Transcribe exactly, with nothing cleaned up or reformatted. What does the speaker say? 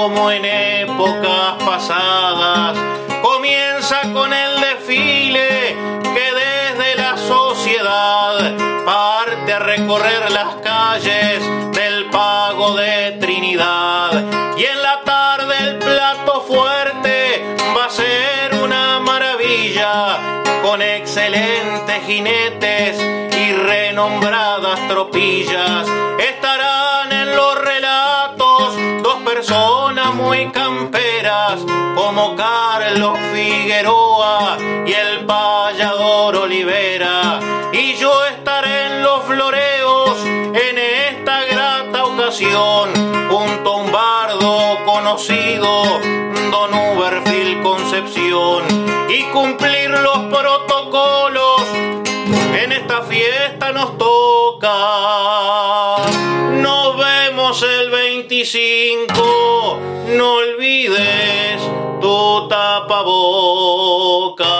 como en épocas pasadas, comienza con el desfile que desde la sociedad parte a recorrer las calles del Pago de Trinidad. Y en la tarde el plato fuerte va a ser una maravilla, con excelentes jinetes y renombradas tropillas. Estarán en los relatos dos personas muy camperas, como Carlos Figueroa y el payador Olivera. Y yo estaré en los floreos en esta grata ocasión, junto a un bardo conocido, don Uberfield Concepción, y cumplir los protocolos en esta fiesta nos toca. Nos vemos el veinticinco, no olvides tu tapaboca.